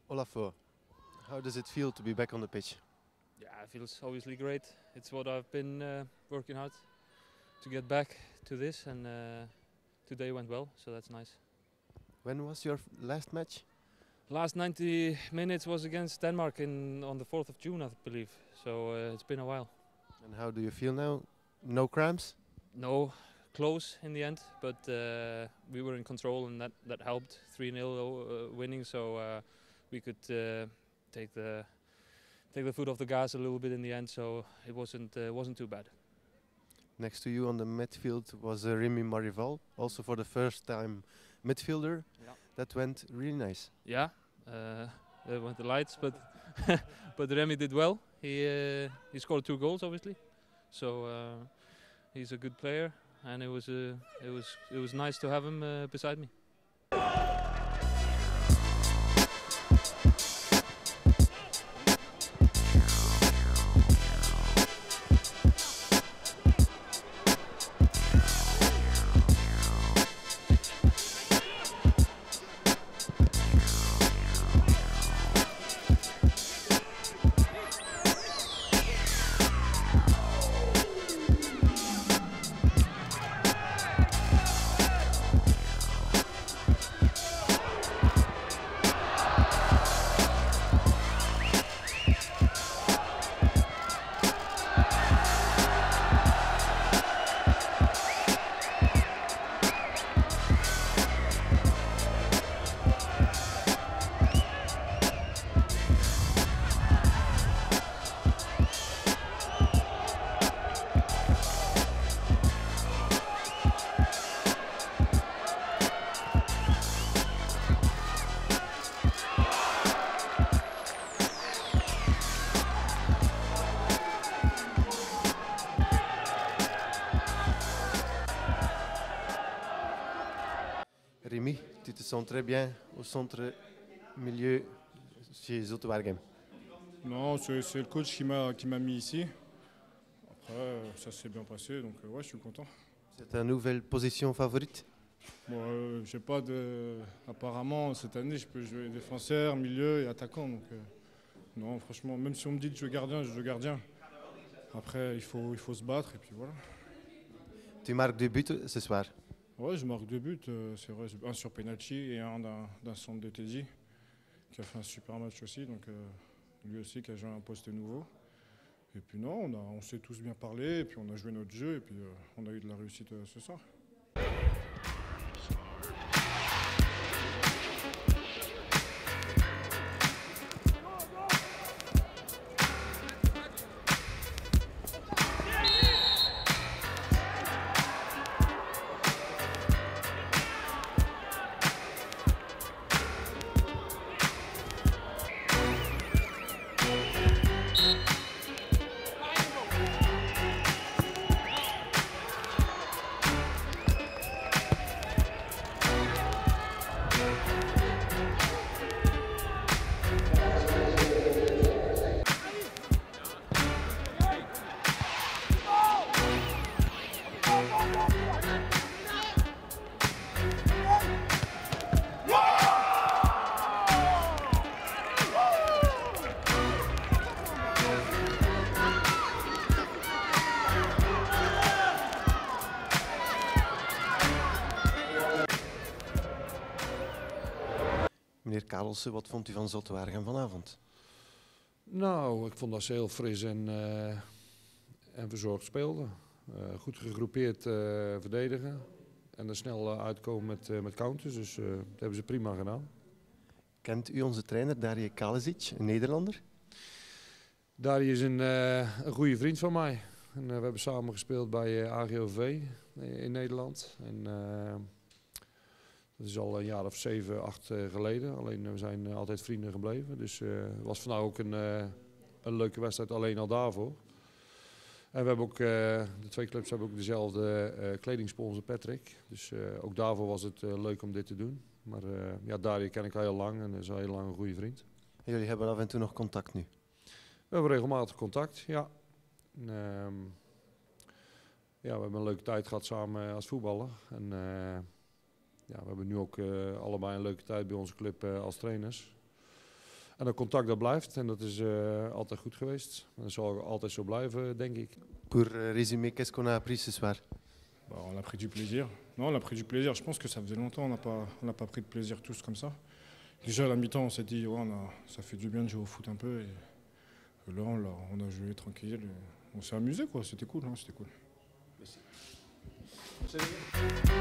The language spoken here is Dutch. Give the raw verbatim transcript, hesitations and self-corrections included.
Olafur, how does it feel to be back on the pitch? Yeah, it feels obviously great. It's what I've been uh, working hard to get back to this, and uh, today went well, so that's nice. When was your last match? Last ninety minutes was against Denmark in on the fourth of June, I believe. So uh, it's been a while. And how do you feel now? No cramps? No, close in the end, but uh, we were in control, and that that helped. three nil uh, winning, so uh, we could uh, take the take the foot off the gas a little bit in the end. So it wasn't uh, wasn't too bad. Next to you on the midfield was uh, Remy Marival, also for the first time midfielder. Yeah. That went really nice. Yeah, uh, there went the lights, but but Remy did well. He uh, he scored two goals, obviously. So uh, he's a good player, and it was uh, it was it was nice to have him uh, beside me. Remy, tu te sens très bien au centre milieu chez Zulte Waregem. Non, c'est c'est le coach qui m'a qui m'a mis ici. Après, euh, ça s'est bien passé, donc euh, ouais, je suis content. C'est ta nouvelle position favorite? Bon, euh, j'ai pas de. Apparemment, cette année, je peux jouer défenseur, milieu et attaquant. Donc, euh, non, franchement, même si on me dit de jouer gardien, je joue gardien. Après, il faut, il faut se battre et puis voilà. Tu marques deux buts ce soir. Ouais, je marque deux buts, euh, c'est vrai, un sur penalty et un d'un d'un centre de Teddy, qui a fait un super match aussi. Donc, euh, lui aussi qui a joué un poste nouveau. Et puis non, on, a, on s'est tous bien parlé, et puis on a joué notre jeu, et puis euh, on a eu de la réussite euh, ce soir. Meneer Karelsen, wat vond u van Zulte Waregem vanavond? Nou, ik vond dat ze heel fris en, uh, en verzorgd speelden. Uh, goed gegroepeerd uh, verdedigen en er snel uh, uitkomen met, uh, met counters, dus uh, dat hebben ze prima gedaan. Kent u onze trainer Darje Kalezic, een Nederlander? Darje is een, uh, een goede vriend van mij. En, uh, we hebben samen gespeeld bij uh, A G O V in Nederland. En, uh, dat is al een jaar of zeven, acht uh, geleden. Alleen uh, we zijn uh, altijd vrienden gebleven. Dus het uh, was vandaag ook een, uh, een leuke wedstrijd, alleen al daarvoor. En we hebben ook, uh, de twee clubs hebben ook dezelfde uh, kledingsponsor Patrick. Dus uh, ook daarvoor was het uh, leuk om dit te doen. Maar uh, ja, Darje ken ik al heel lang en is al heel lang een goede vriend. En jullie hebben af en toe nog contact nu? We hebben regelmatig contact, ja. En, uh, ja, we hebben een leuke tijd gehad samen als voetballer. En, uh, ja, we hebben nu ook uh, allebei een leuke tijd bij onze club uh, als trainers. En dat contact dat blijft en dat is uh, altijd goed geweest. En dat zal altijd zo blijven, denk ik. Pour uh, résumer, qu'est-ce qu'on a appris ce soir? Bah, on a pris du plaisir. Non, on a pris du plaisir. Je pense que ça faisait longtemps, on n'a pas, on n'a pas pris de plaisir tous comme ça. Déjà à la mi-temps, on s'est dit, ouais, on a, ça fait du bien de jouer au foot un peu. Et là, on a, on a joué tranquille. On s'est amusé, quoi. C'était cool, hein, c'était cool. Merci.